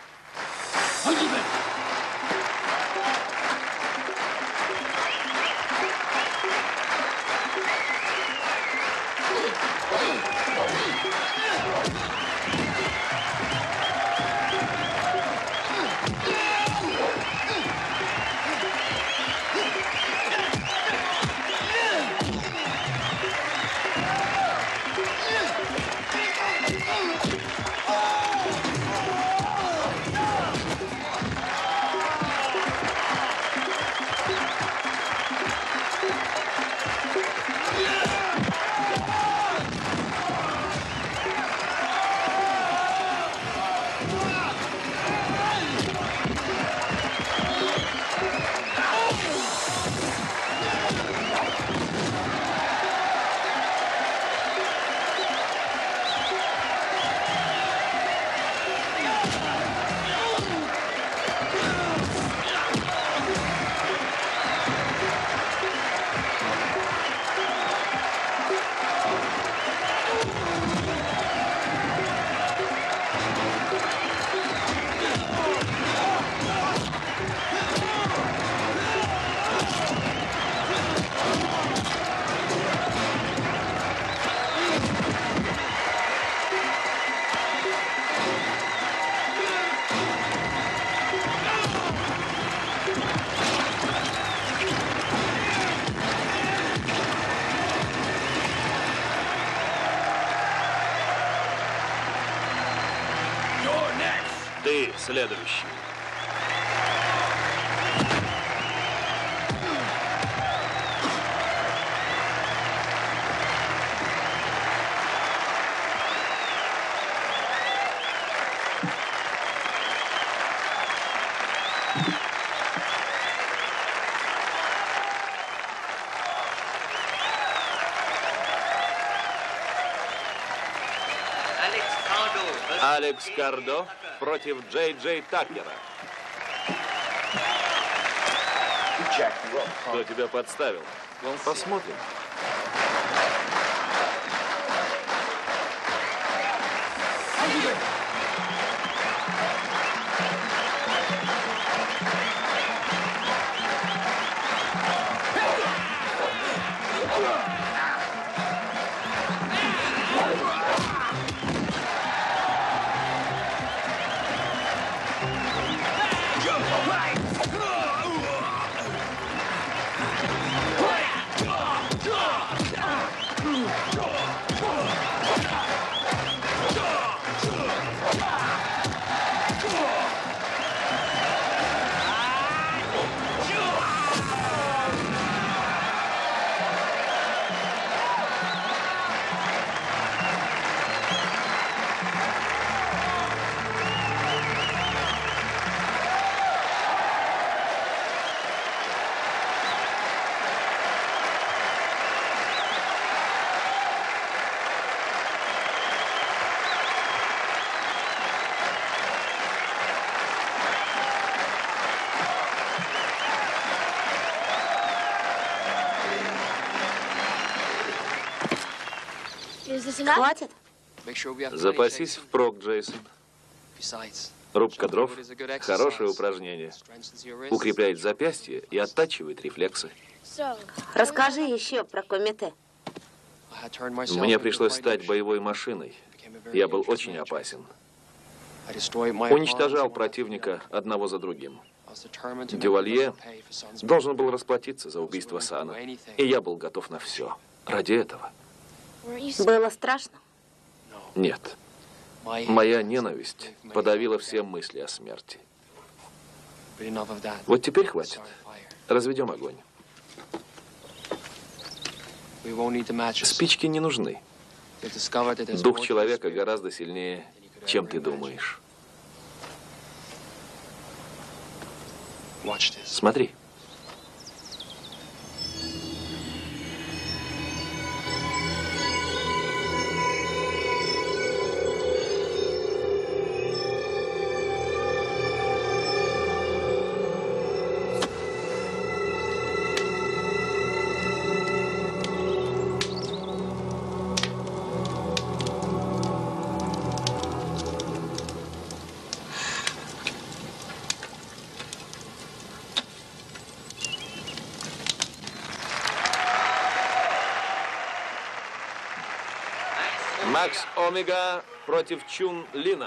Ты следующий. Алекс Кардо против Джей Джей Такера. Кто тебя подставил? Посмотрим. Хватит? Запасись впрок, Джейсон. Рубка дров – хорошее упражнение. Укрепляет запястье и оттачивает рефлексы. Расскажи еще про Комите. Мне пришлось стать боевой машиной. Я был очень опасен. Уничтожал противника одного за другим. Дювалье должен был расплатиться за убийство Сана. И я был готов на все. Ради этого. Было страшно? Нет. Моя ненависть подавила все мысли о смерти. Вот теперь хватит. Разведем огонь. Спички не нужны. Дух человека гораздо сильнее, чем ты думаешь. Смотри. Акс Омега против Чун Лина.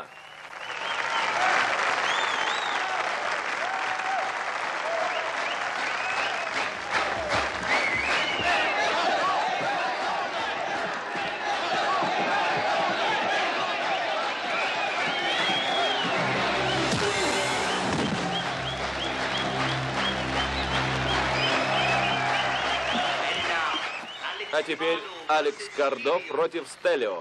А теперь Алекс Кардо против Стелио.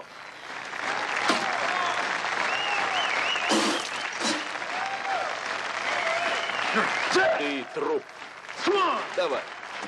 Ты труп. Давай.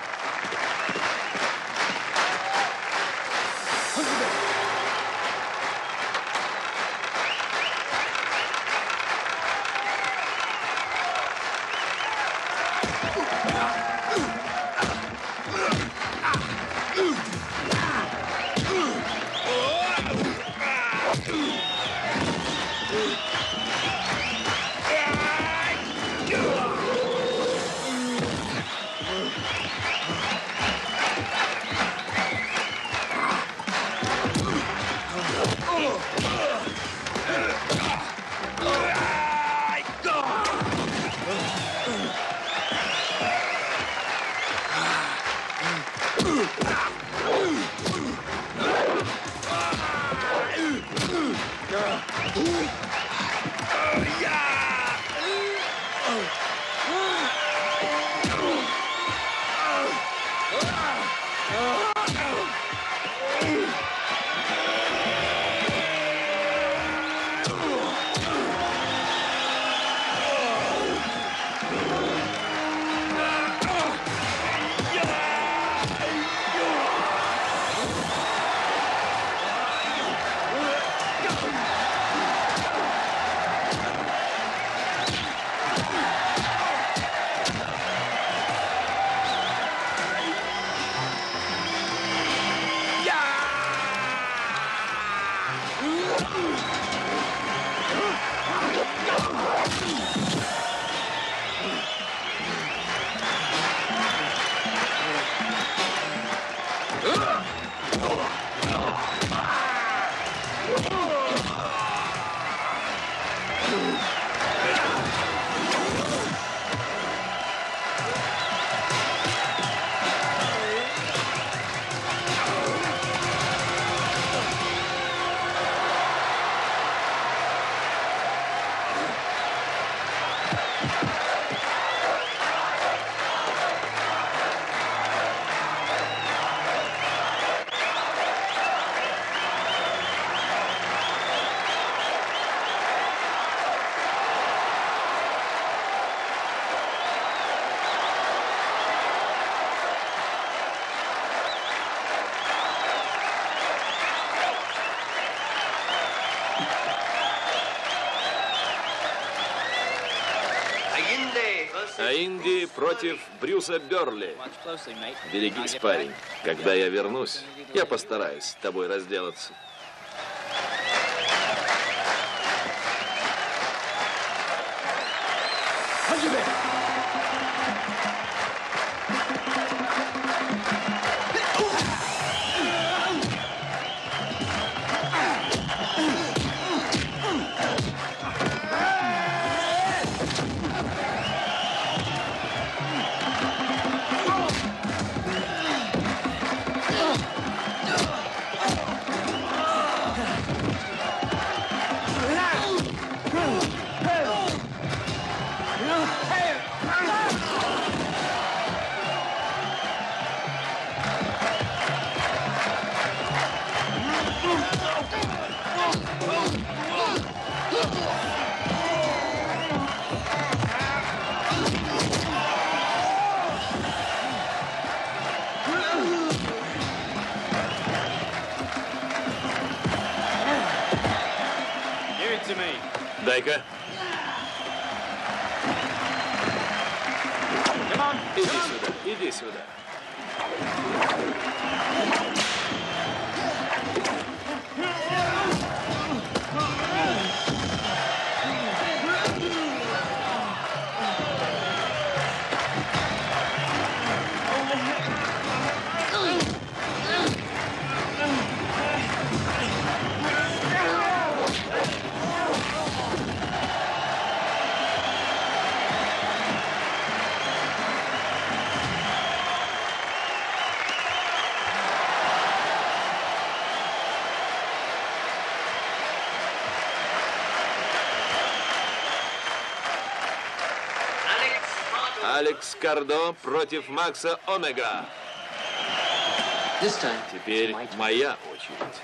Аинди против Брюса Берли. Берегись, парень. Когда я вернусь, я постараюсь с тобой разделаться. Дай-ка. Иди сюда, иди сюда. Алекс Кардо против Макса Омега. Теперь моя очередь.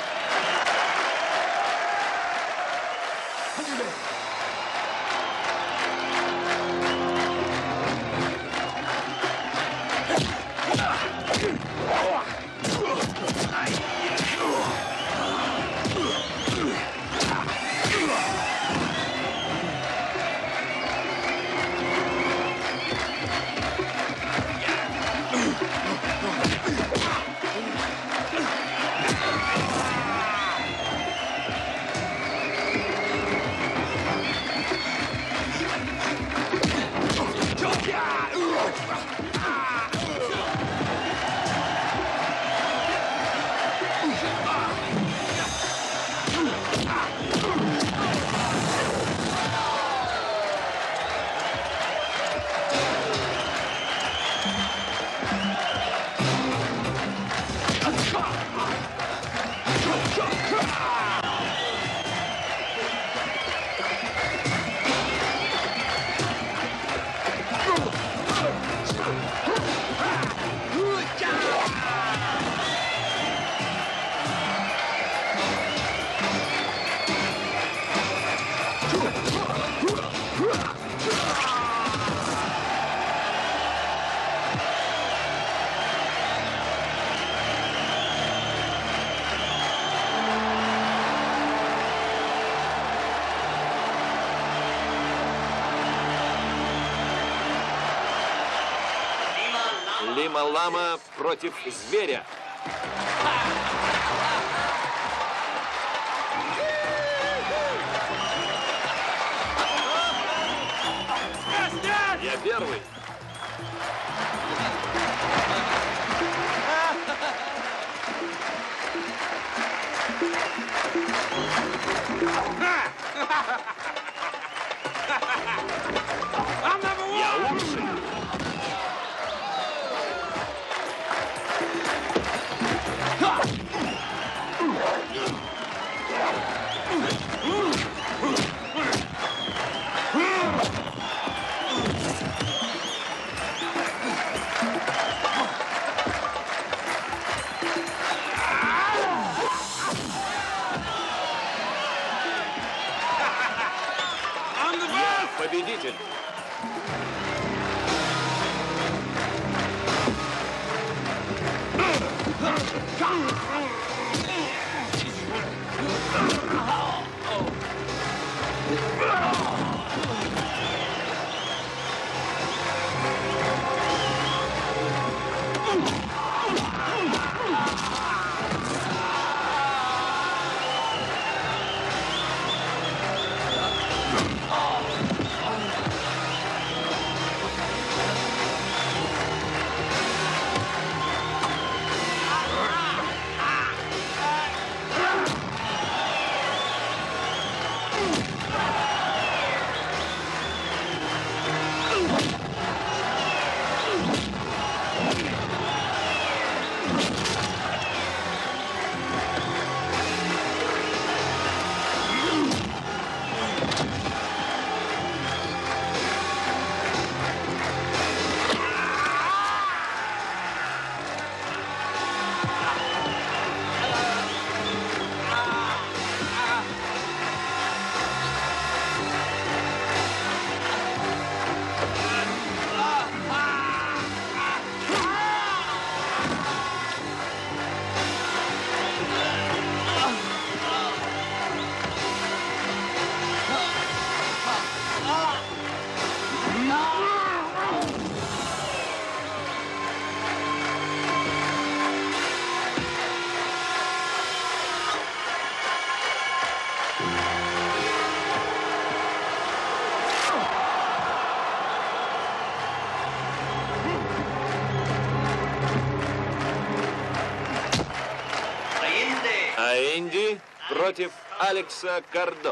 Лима Лама против зверя. Я первый. Я лучший. Победитель. А Инди против Алекса Кардо.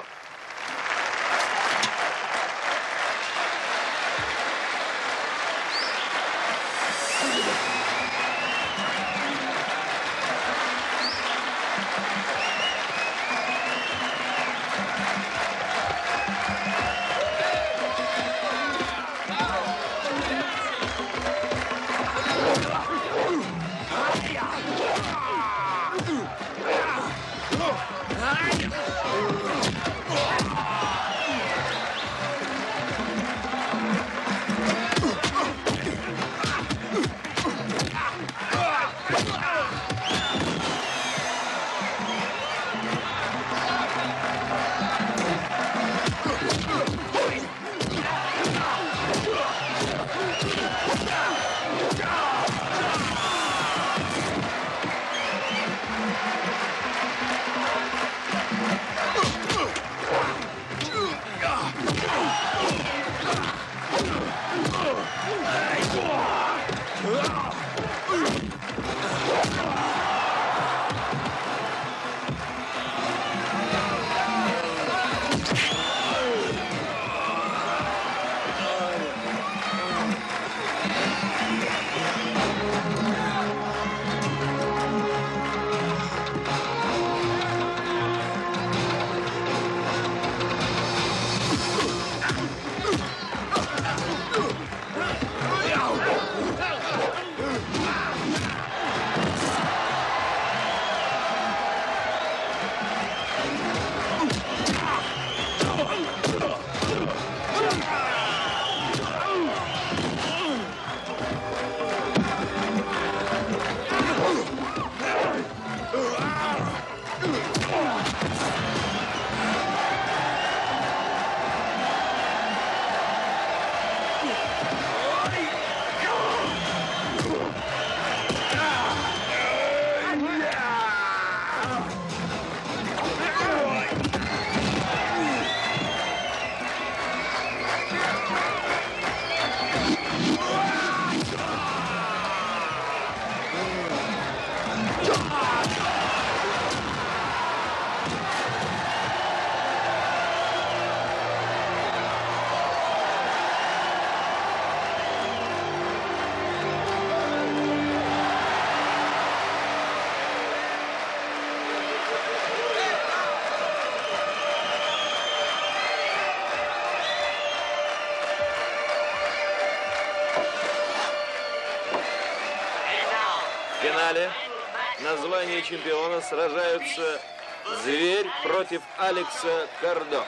на звание чемпиона сражаются Зверь против Алекса Кардо.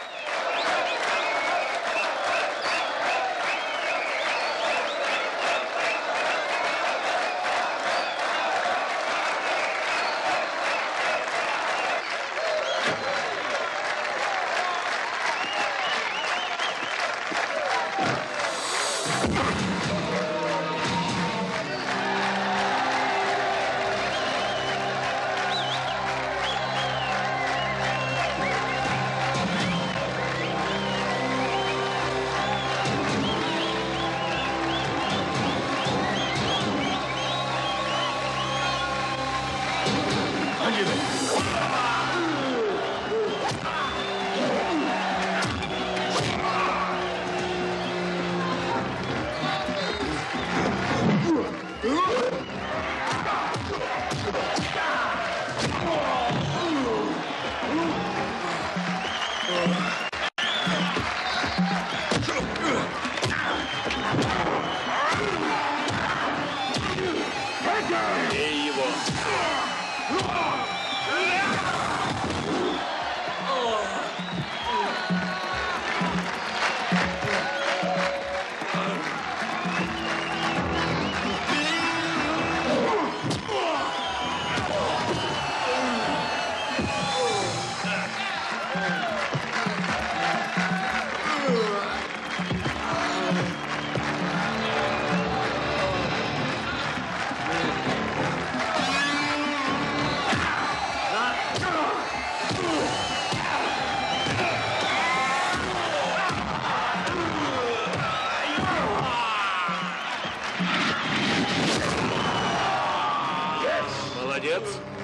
Молодец.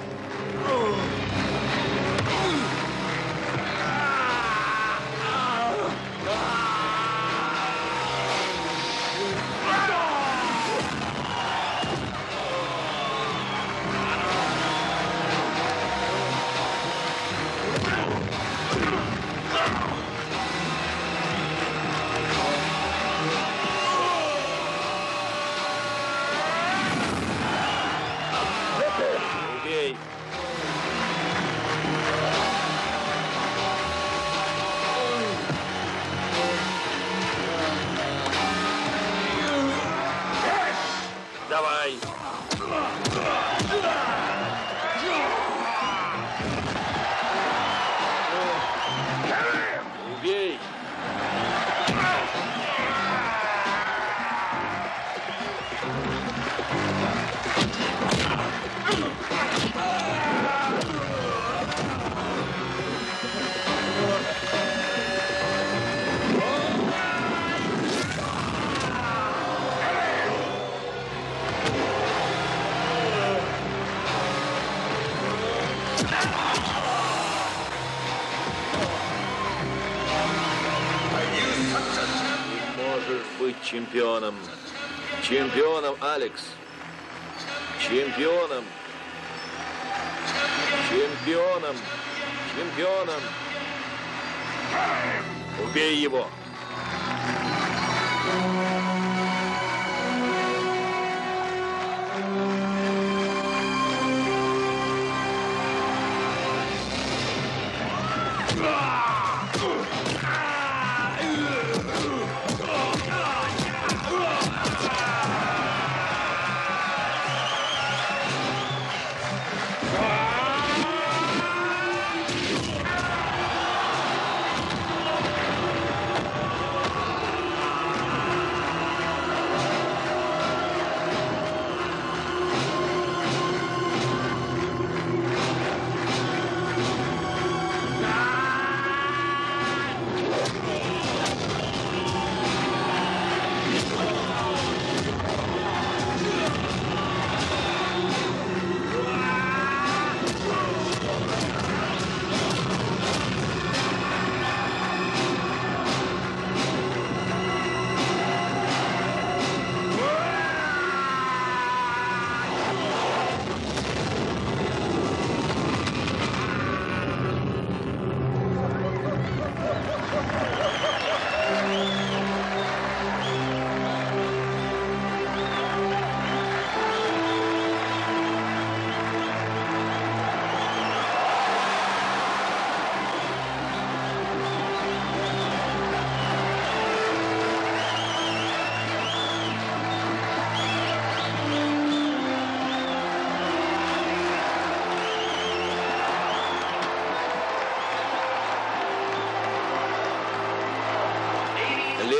Убей. Давай. Убей. Ты можешь быть чемпионом. Чемпионом, Алекс. Чемпионом. Чемпионом. Чемпионом. Убей его.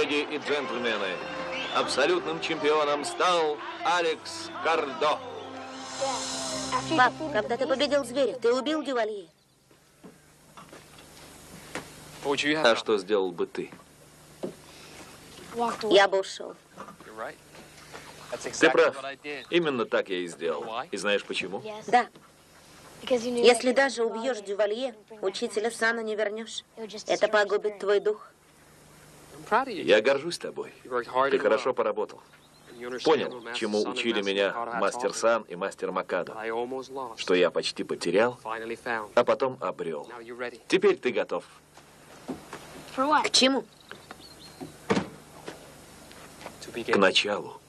Леди и джентльмены, абсолютным чемпионом стал Алекс Кардо. Пап, когда ты победил зверя, ты убил Дювалье? А что сделал бы ты? Я бы ушел. Ты прав. Именно так я и сделал. И знаешь почему? Да. Если даже убьешь Дювалье, учителя Сана не вернешь. Это погубит твой дух. Я горжусь тобой. Ты хорошо поработал. Понял, чему учили меня мастер Сан и мастер Макадо. Что я почти потерял, а потом обрел. Теперь ты готов. К чему? К началу.